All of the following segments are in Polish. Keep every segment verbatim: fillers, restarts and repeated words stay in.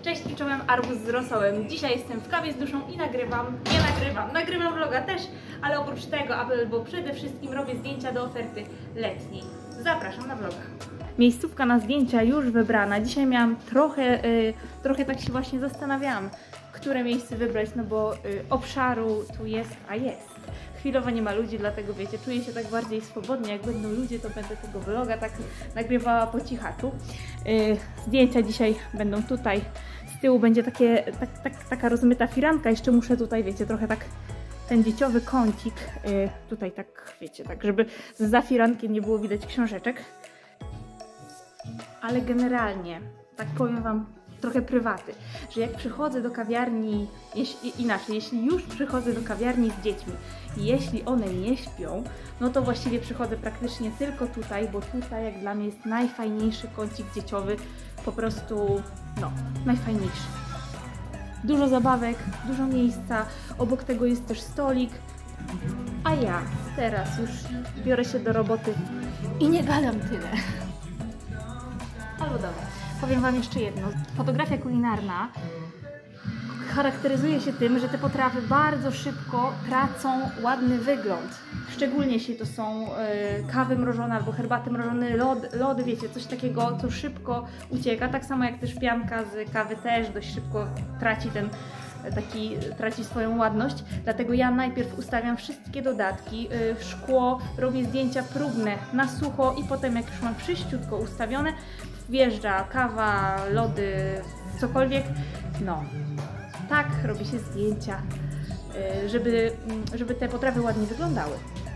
Cześć i czołem, arbuz z rosołem. Dzisiaj jestem w kawie z duszą i nagrywam, nie nagrywam, nagrywam vloga też, ale oprócz tego, albo przede wszystkim robię zdjęcia do oferty letniej. Zapraszam na vloga. Miejscówka na zdjęcia już wybrana. Dzisiaj miałam trochę, yy, trochę tak się właśnie zastanawiałam, które miejsce wybrać, no bo yy, obszaru tu jest, a jest. Chwilowo nie ma ludzi, dlatego wiecie, czuję się tak bardziej swobodnie. Jak będą ludzie, to będę tego vloga tak nagrywała po cichaczu. Yy, zdjęcia dzisiaj będą tutaj. Z tyłu będzie takie, tak, tak, taka rozmyta firanka. Jeszcze muszę tutaj, wiecie, trochę tak ten dzieciowy kącik. Yy, tutaj tak, wiecie, tak, żeby za firankiem nie było widać książeczek. Ale generalnie, tak powiem wam, trochę prywaty, że jak przychodzę do kawiarni, jeśli, inaczej, jeśli już przychodzę do kawiarni z dziećmi i jeśli one nie śpią, no to właściwie przychodzę praktycznie tylko tutaj, bo tutaj jak dla mnie jest najfajniejszy kącik dzieciowy, po prostu, no, najfajniejszy. Dużo zabawek, dużo miejsca, obok tego jest też stolik, a ja teraz już biorę się do roboty i nie gadam tyle. Albo dobra. Powiem wam jeszcze jedno. Fotografia kulinarna charakteryzuje się tym, że te potrawy bardzo szybko tracą ładny wygląd. Szczególnie jeśli to są y, kawy mrożone albo herbaty mrożone, lody, lody, wiecie, coś takiego, co szybko ucieka. Tak samo jak też pianka z kawy też dość szybko traci ten taki, traci swoją ładność. Dlatego ja najpierw ustawiam wszystkie dodatki, y, szkło, robię zdjęcia próbne na sucho i potem jak już mam wszyściutko ustawione, wjeżdża kawa, lody, cokolwiek. No, tak robi się zdjęcia, żeby, żeby te potrawy ładnie wyglądały.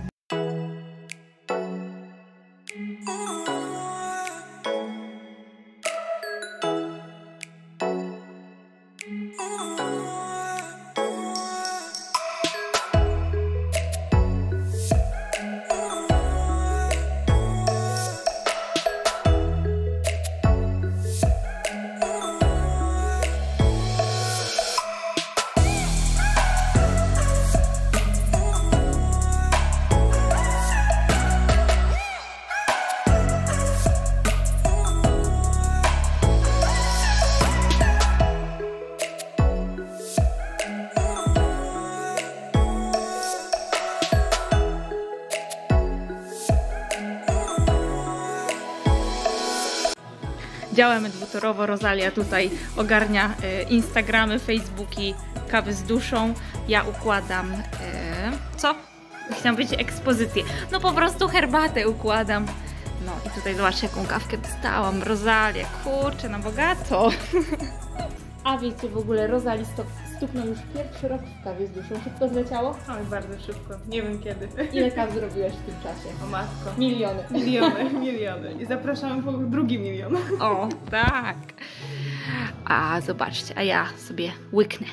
Działamy dwutorowo, Rosalia tutaj ogarnia e, Instagramy, Facebooki, kawy z duszą. Ja układam, e, co? Chciałam powiedzieć ekspozycję. No po prostu herbatę układam. No i tutaj zobaczcie, jaką kawkę dostałam. Rosalia, kurczę, na bogato. A wiecie, w ogóle Rosalii stuknął już pierwszy rok w kawie z duszą. Szybko zleciało? Oj, bardzo szybko. Nie wiem kiedy. Ile kaw zrobiłaś w tym czasie? O matko. Miliony. Miliony, miliony. I zapraszamy po drugi milion. O, tak. A zobaczcie, a ja sobie łyknę.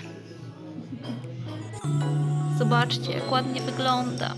Zobaczcie, jak ładnie wygląda.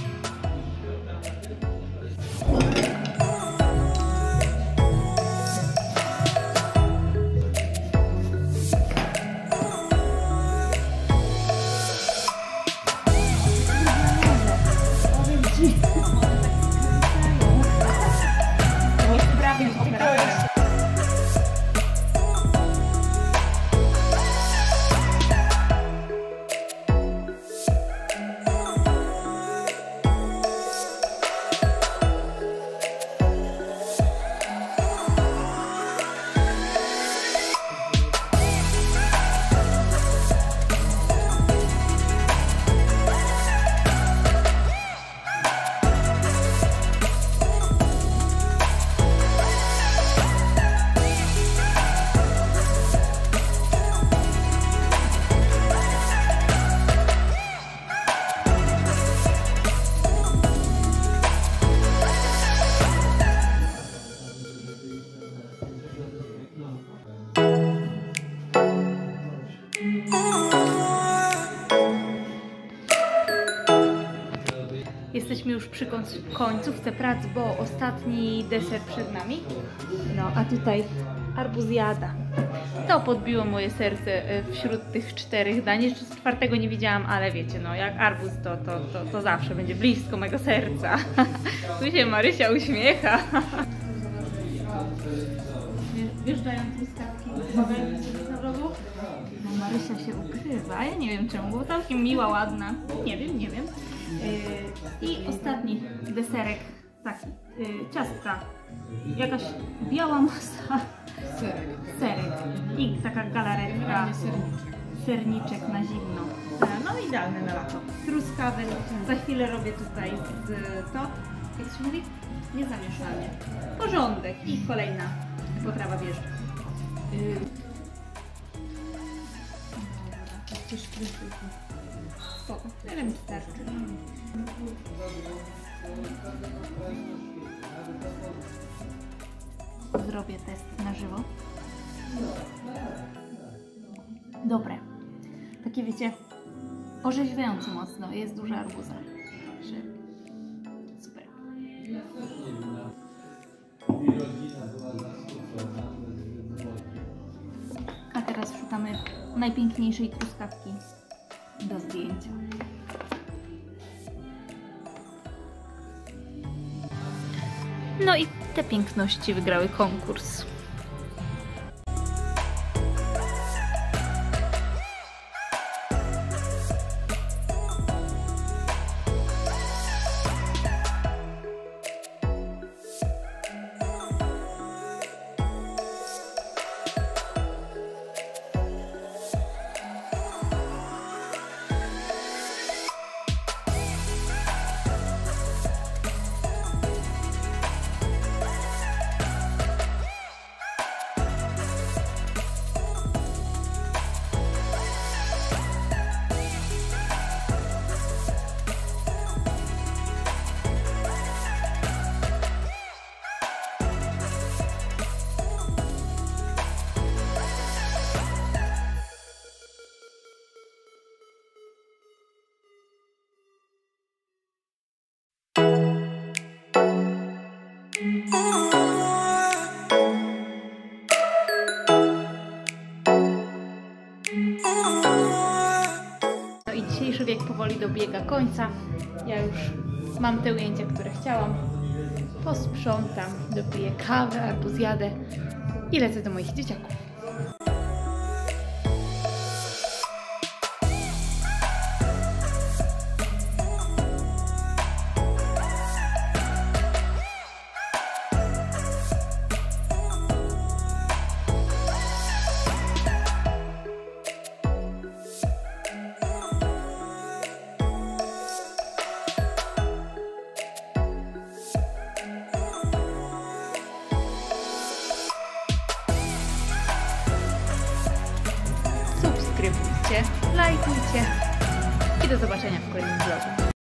Jesteśmy już przy końcówce prac, bo ostatni deser przed nami. No, a tutaj arbuzjada. To podbiło moje serce wśród tych czterech dań. Jeszcze z czwartego nie widziałam, ale wiecie, no jak arbuz to, to, to, to zawsze będzie blisko mego serca. Tu się Marysia uśmiecha. Zjeżdżają truskawki. Mogę sobie na vlogu? No Marysia się ukrywa, ja nie wiem czemu, bo całkiem miła, ładna. Nie wiem, nie wiem. Yy, I ostatni deserek, taki, yy, ciastka. Jakaś biała masa. Serek. Serek. I taka galaretka. Serniczek na zimno. No idealne na lato. Truskawy. Za chwilę robię tutaj z to, jak się mówi? Niezamieszanie. Porządek. I kolejna potrawa wjeżdża. Yy. Coś krytyki. Spoko. Tyle mi starczy. Zrobię test na żywo. Dobre. Takie wiecie, orzeźwiające mocno. Jest duża arbuza. Także super. A teraz szukamy najpiękniejszej truskawki do zdjęcia. No i te piękności wygrały konkurs. No i dzisiejszy wiek powoli dobiega końca. Ja już mam te ujęcia, które chciałam. Posprzątam, dopiję kawę albo zjadę i lecę do moich dzieciaków. Subskrybujcie, lajkujcie i do zobaczenia w kolejnym vlogu.